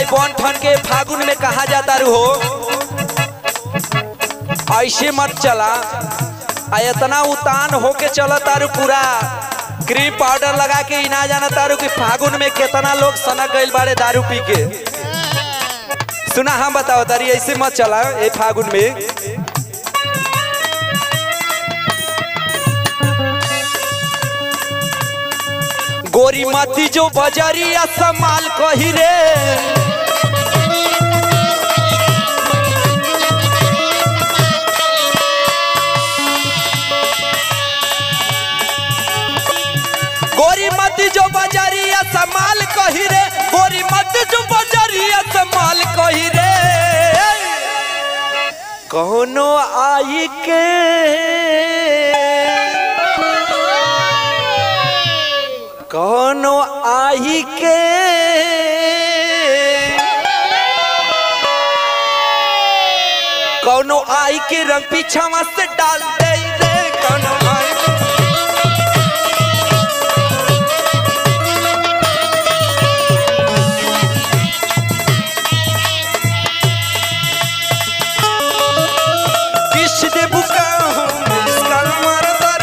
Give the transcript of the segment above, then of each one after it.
बन ठन के फागुन में कहा जाता रू हो, ऐसे मत चला। इतना उतान होके चला तारू, पूरा क्रीम पाउडर लगा के ना जाना तारू कि फागुन में कितना लोग सनक गइल बाड़े दारू पी के। सुना हम बताओ तारी, ऐसे मत चला ये फागुन में। गोरी मती जो बजरिया संभाल कही रे, गोरी मती जो बजरिया संभाल कही रे, गोरी मती जो बजरिया संभाल कही रे। कौनो आई के कौनो आई के कौनो आई के रंग पीछावा से डाल दे रे। कौनो आई किस दे बुका इसका मारा तारू।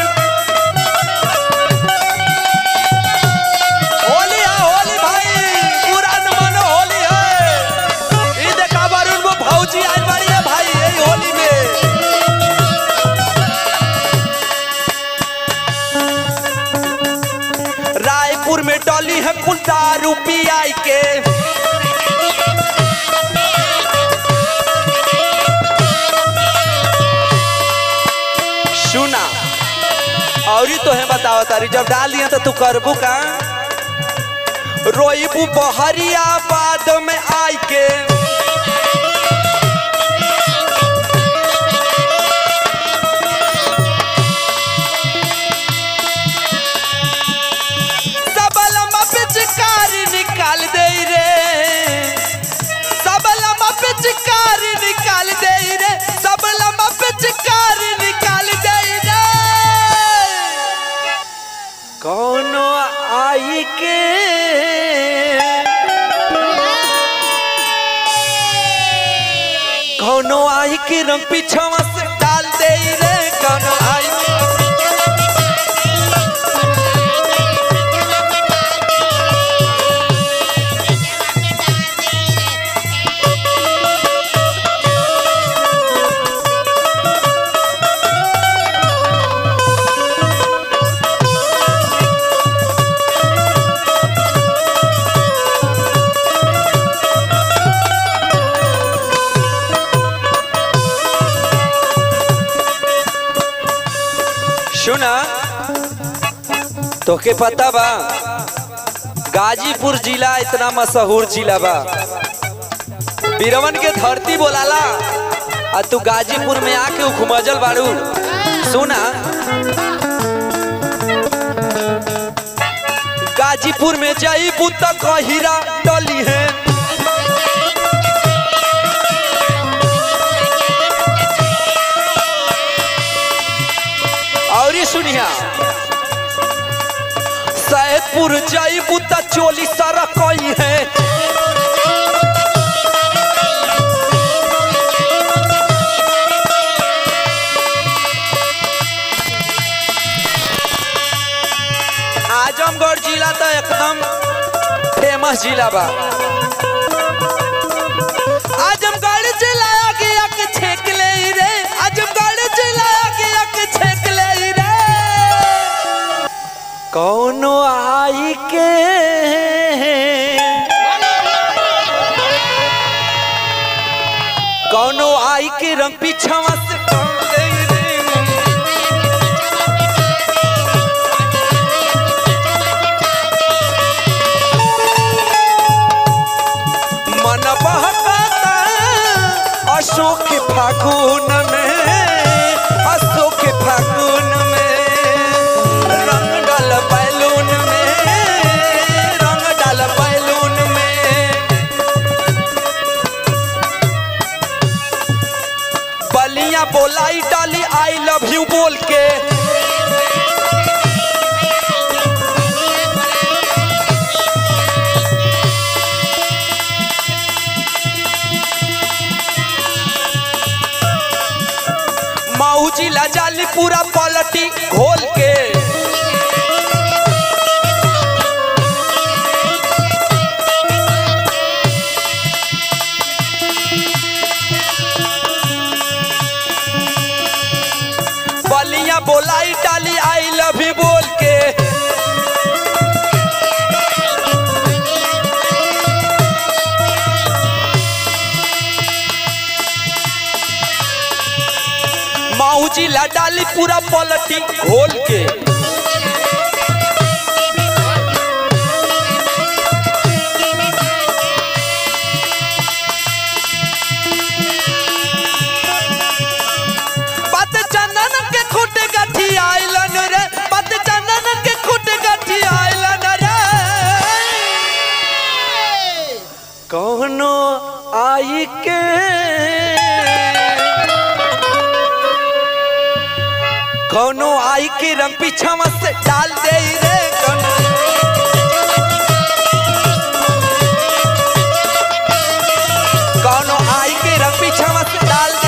होली है होली भाई, पूरा मन होली है। ये देखा बारून वो भौजी आई बारी है भाई यही होली में। रायपुर में डॉली है कुल दारू पी आई के, सुना और ही तो है बताओ तारी, जब डाल दिया तो तू करबू का। रोईबू बहरिया बाद में आई के, सबलमा पिचकारी निकाल दे रे, सबलमा पिचकारी निकाल दे रे, सबलमा पिचकारी निकाल दे रे। कौनो आई के कौनो आई के रंग पीछावा से डाल दे रे। कौनो आई सुना, तोके पता बा गाजीपुर जिला इतना मशहूर जिला बा, बीरवन के धरती बोलाला, और तू गाजीपुर में आके उखमजल बाड़ू। सुना, गाजीपुर में जाइबू तो कहिरा डली है, और ये सुनिया सैदपुर जाइबू तो चोली सारा कोई है, आजमगढ़ जिला तो एकदम फेमस जिला बा। आजमगढ़ जिला गया के छेक ले रे, आजमगढ़ जिला गया के छेक ले रे। कौनो आई के कौनो आई के रंग पीछावा से डाल दे रे। मन बहकाता अशोक के फागुन में, अशोक के फागुन में रंग डाल बैलून में, रंग डाल बैलून में। बलिया बोलाई डाली आई लव यू बोल के, माऊजी ला जाली पूरा पलटी घोल के। बलिया बोलाई डाली आई लव यू बोल के। माऊजी ला डाली पूरा पलटी घोल के। बात चंदन के खूटे गठी आइलन रे, बात चंदन के खूटे गठी आइलन रे। कौनो आई के कौनो आई के रंग पीछा से डाल दे रे। कौनो आई के रंग पीछा से डाल दे।